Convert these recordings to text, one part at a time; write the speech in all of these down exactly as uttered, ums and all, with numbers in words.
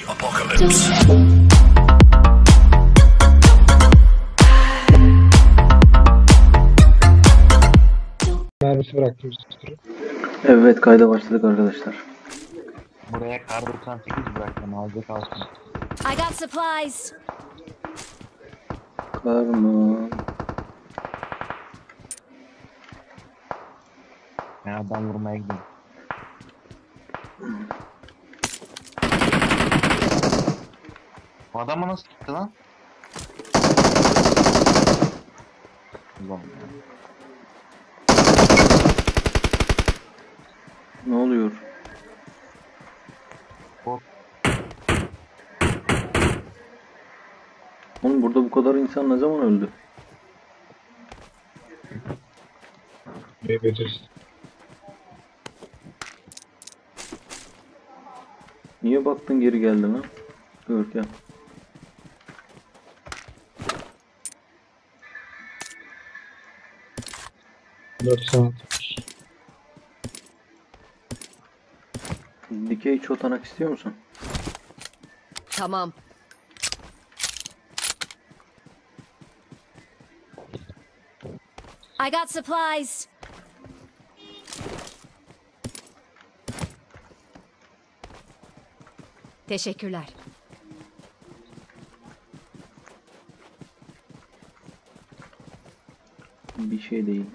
apocalypse. Mermisi bıraktım üstüne. Evet, kayda başladık arkadaşlar. Buraya kar doksan sekiz bıraktım, alacak alsın. I got supplies. Kar mı? Ben adam vurmaya gidiyorum. Bu adamı nasıl gitti lan? Ulan ya. Ne oluyor? Hop. Oğlum burada bu kadar insan ne zaman öldü? Ne becerisi? Niye baktın geri geldin ha? Görkem. Dört saat. Dikey çotanak istiyor musun? Tamam. I got supplies. Teşekkürler. Bir şey değil.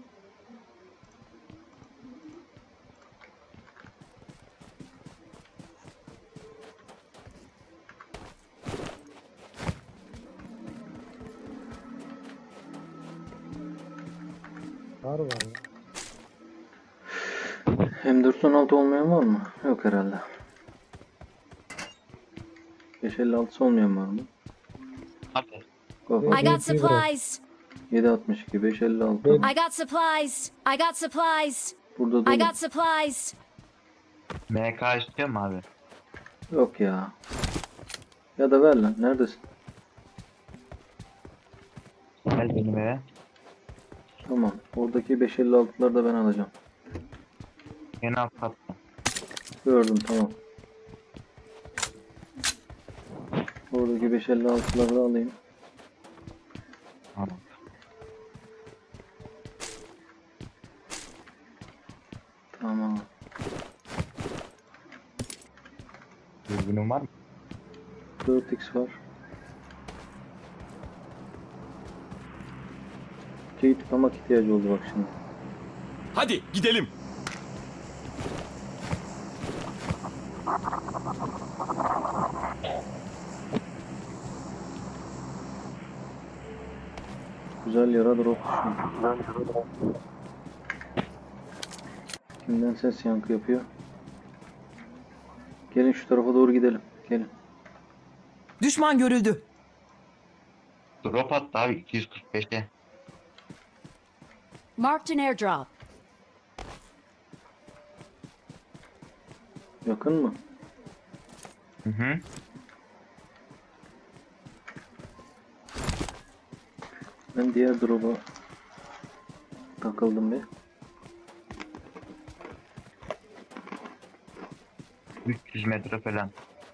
Var var ya. M dört on altı olmayan var mı? Yok herhalde. beş elli altısı olmayan var mı? Hadi. Kafa. I got supplies. yedi altmış iki, beş elli altı. I got supplies. I got supplies. Burada I dolu. got supplies. M K istiyor mu abi? Yok ya. Ya da ver lan. Neredesin? Gel benim eve. Tamam. Oradaki beş elli altıları da ben alacağım. En alt katta. Gördüm, tamam. Oradaki beş elli altıları da alayım. Tamam. Tamam. Dürbünün var mı? dört x var. Şey tıklamak ihtiyacı oldu bak şimdi. Hadi gidelim. Güzel yara drop düşüyor. Kimden ses yankı yapıyor? Gelin şu tarafa doğru gidelim. Gelin. Düşman görüldü. Drop attı abi iki yüz kırk beşe. Marked an airdrop. Yakın mı? Hı hı. Ben diğer drop'a takıldım bir. üç yüz metre falan.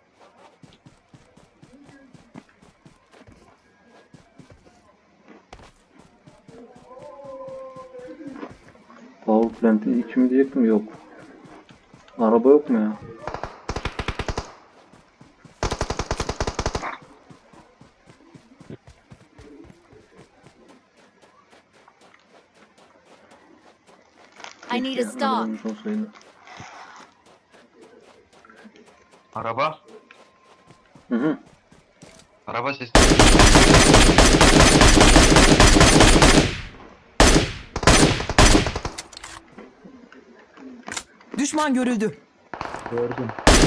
Power plant'i iki mi diyecektim, yok. Araba yok mu ya? I need a stop. Olmuş olsaydı. Araba. Hı hı. Araba sesi. Düşman görüldü. Gördüm.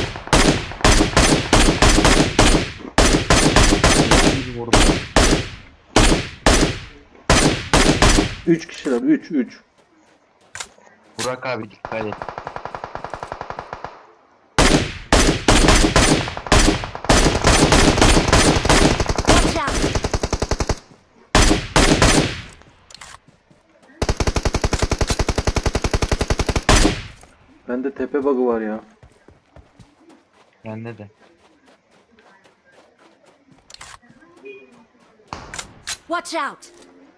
Üç kişiler, üç, üç. Burak abi dikkat et. Watch out. Bende tepe bug'ı var ya. Bende de. Watch out!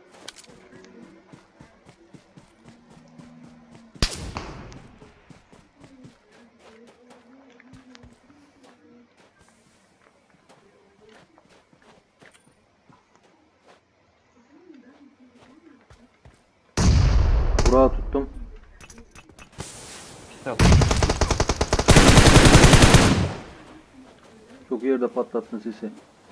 Burak'ı tuttum. Kitap. Çok yerde patlattın sesi.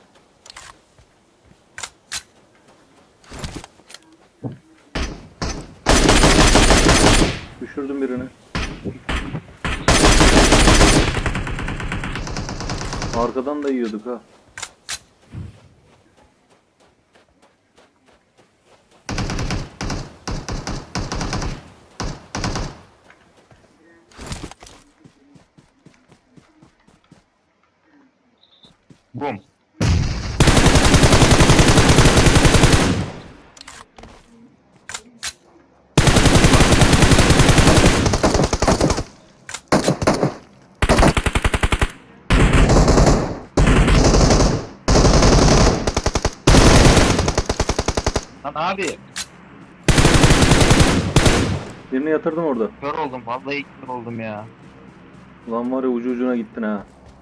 Düşürdüm birini. Arkadan da yiyorduk ha. Bum. Lan abi, Birini yatırdım orada. kör oldum. Vallahi kör oldum ya. Lan var ya ucu ucuna gittin ha.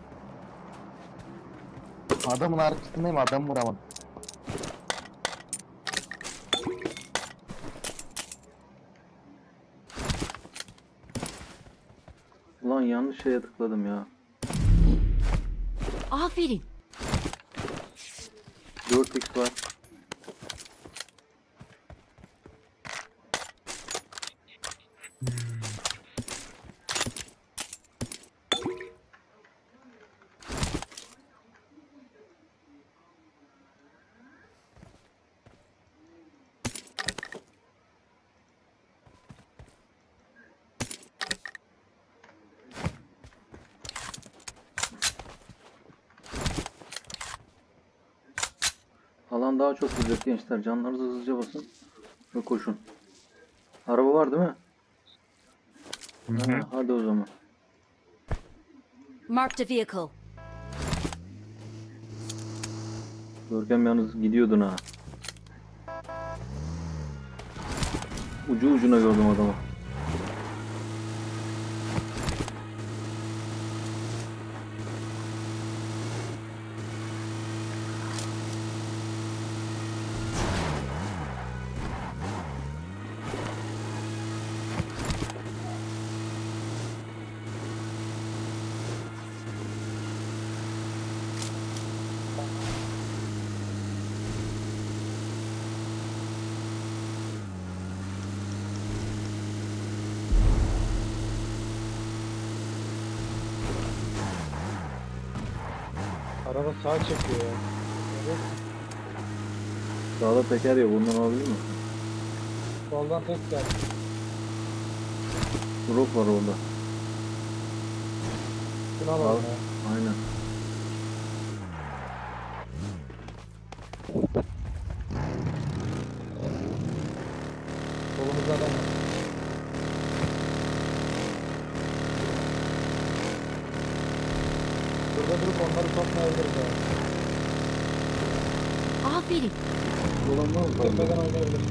Adamın arkasındayım, adam vuramadım. Ulan yanlış şeye tıkladım ya. Aferin. dört x var. Alan daha çok vuracak gençler. Canlarınızı hızlıca basın ve koşun. Araba var değil mi? Hı hı. Ha, hadi o zaman. Marked a vehicle. Görkem yalnız gidiyordun ha. Ucu ucuna gördüm adamı. Araba sağa çekiyor ya. Evet. Sağda teker yok. Ondan alabilir mi? Soldan tek geldi. Drop var orada. Şunu alalım Al. ya. Aynen. Solumuzda adam var. Burada durup onları sokmayabiliriz ya. Aferin. Dolan var mı? Tepeden oynayabiliriz.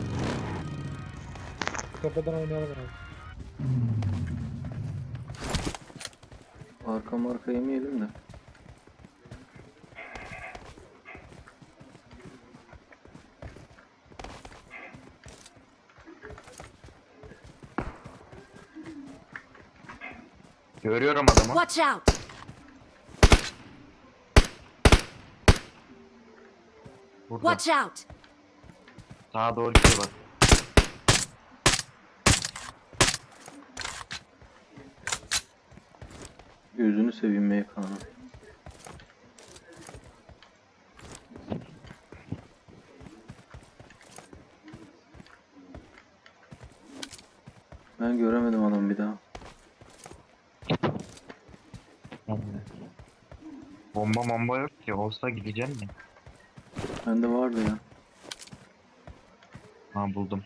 Tepeden oynayalım abi. Arka marka yemeyelim de. Görüyorum adamı. Watch out! Burada. Watch out! Sağa doğru gidiyorlar. Gözünü seveyim M K'nın. Ben göremedim adamı bir daha. Bomba bomba yok ki. Olsa gideceğim mi? Bende vardı ya. Ha, buldum.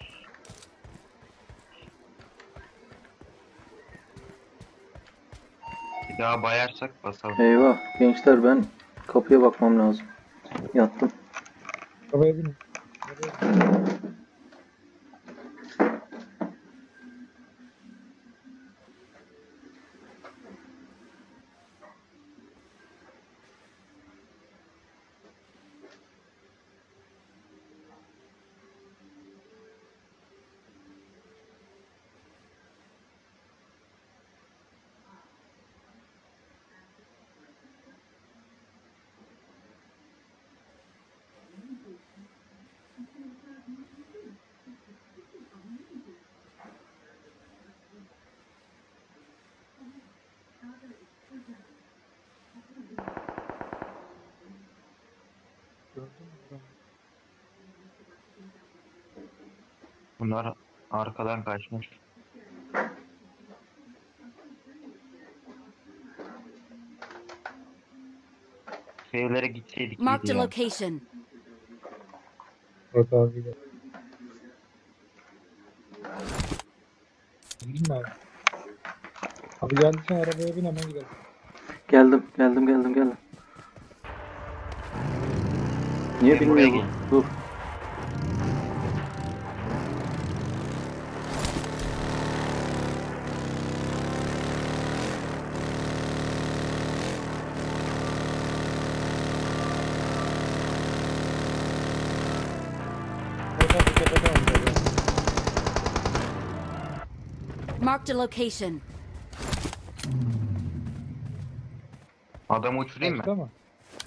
Bir daha bayarsak basalım. Eyvah gençler ben kapıya bakmam lazım. Yattım. Arabaya binin. Gördün mü adamı? Bunlar arkadan kaçmış. Şeylere gitseydik Marked iyiydi a ya. location. Murat abi de. Gidelim mi abi? Abi geldiysen arabaya bin hemen gidelim. Geldim, geldim, geldim, geldim. Niye Ben buraya bilmiyor bu? Dur. Murat abi tepeden oynayalım. Marked a location. Adamı uçurayım mı? Kaçtı ama.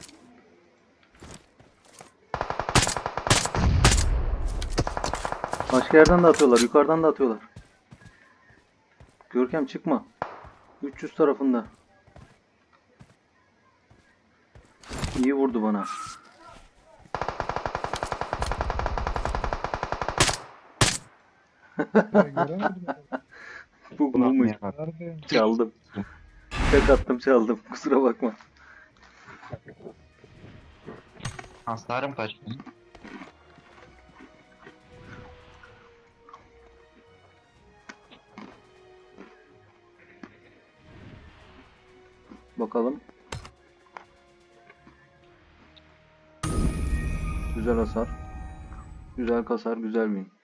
Başka yerden de atıyorlar, yukarıdan da atıyorlar. Görkem çıkma. üç yüz tarafında. İyi vurdu bana. Ben göremedim adamı. Bu Bunu buymuş. atmaya bak. Nerede? Çaldım. Tek attım çaldım. Kusura bakma. Hasarım kaçtı. Bakalım. Güzel hasar. Güzel kasar, güzel win.